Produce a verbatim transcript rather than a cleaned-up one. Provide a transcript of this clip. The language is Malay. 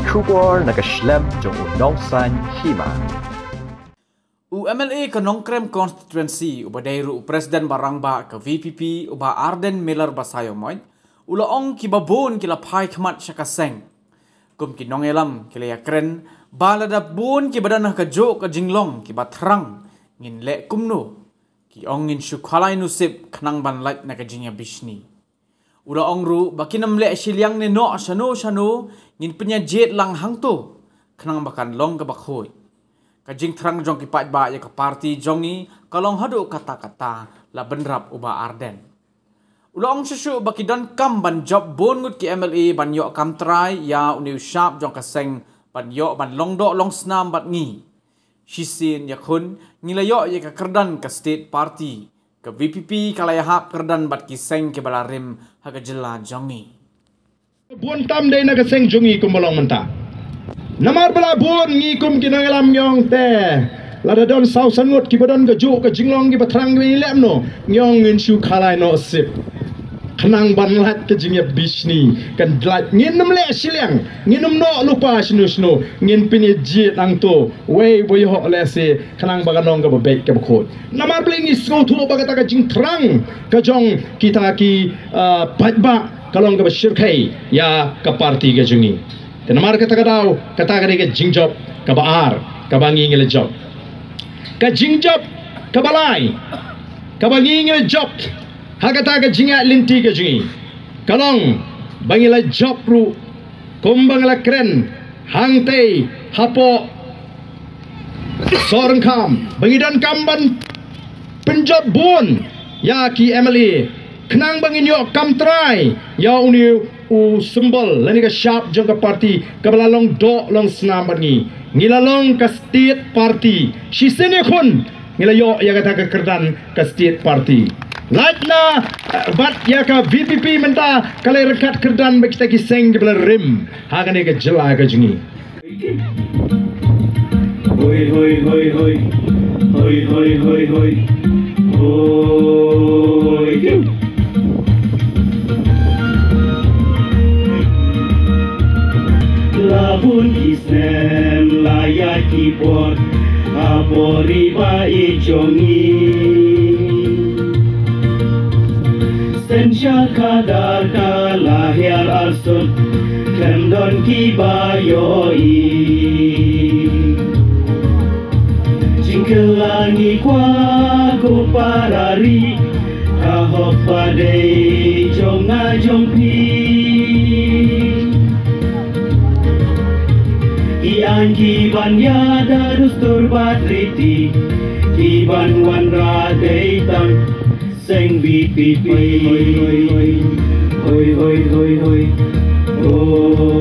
Kubor nakaslem jong unongsan hima. U M L A ke Nongkrem constituency ubadai ru Presiden Barangba ke V P P uba Arden Miller basayomoy ula ong kibabon kila pai khmat syakaseng kum ki nongelam kila yakren balada bon ki badanah ke jo ke jinglong ki batrang ngin le kumno ki ong ngin syukhalai nusib khnang ban lait na ke jingya bishni ula ong ru bakinam le silyang ne no shano shano ngin penya jet lang hangto khnang bakan long ke bakhoi kajing terang jong kipat ba ya ke parti jongi kalong hadu kata-kata la benrap uba Arden. Ulang susu baki don kam ban job bon ngut ki M L A ban yok kam try ya uniu sharp jong kaseng ban yok ban long dok long snam bat ngi. Shisin ya kun ngila yok ya ke kerdan ke state party ke V P P kalaya hap kerdan bat kiseng ke balarim ha ke jela jongi. Bon tam dei na kaseng jongi kumbalong mentah. Namar bala bon ngikum kinangalam nyong te lada don sau sangut kibadon ke juk ke jinglong ki batrang ni lem no nyong ngin shu khalai no sip khnang ban lat ke jingya bishni kan dlat ngin nam le silyang ngin nam no lupa shnu shnu ngin pini jit ang to wei boy ho le se khnang baganong ke bebek ke bkhot namar bling is go thu bagata ka jing trang ka jong kita ki patba kalong ke shirkai ya ka parti ke jungi namar kata kadau kata kari ke jingjob ke baar ke bangi ngile job ke jingjob ke balai ke bangi ngile job ha kata ke jinga linti ke jingi kalong bangi la job ru kumbang la kren hang tei hapo sorang kam bangi dan kamban penjob bon ya ki M L A kenang bangi nyok kam try ya uniu u symbol lani ka sharp jong ka parti ka balalong do long snam bangi ngilalong ka state party si sene khun ngilayo ya kata ka kerdan ka state party latna bat ya ka V P P menta kale rekat kerdan ba kita ki seng ke rim ha ka ne ka jela ka jingi hoi hoi hoi hoi hoi hoi hoi hoi hoi labun kisem layak keyboard apori ba ijongi sensya kadar kalahir arsut kendon kibayoi jingkelangi kwa kuparari kahok padai jonga jongpi Ian kiban yada dustur batriti kiban wan radaitan seng V P P hoi hoi hoi hoi hoi hoi